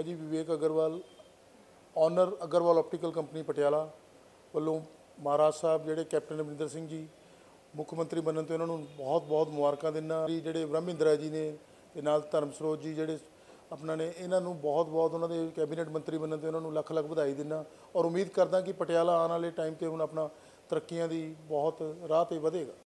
जी Vivek Agarwal owner Agarwal optical company Patiala ਵੱਲੋਂ महाराज साहब ਜਿਹੜੇ कैप्टन अमरिंदर सिंह जी मुख्य मंत्री बनने तो इन्होंने बहुत बहुत मुबारक देना। ਜਿਹੜੇ ब्रह्मिंदरा जी ने ਤੇ ਨਾਲ ਧਰਮ ਸਰੋਤ जी ਜਿਹੜੇ अपना ने इन्हों बहुत बहुत उन्होंने कैबिनेट मंत्री बनने तो इन्होंने लख लख बधाई देना और उम्मीद करदा कि पटियाला आने वाले टाइम पर ਹੁਣ अपना तरक्कियां की बहुत राह पर ਵਧੇਗਾ।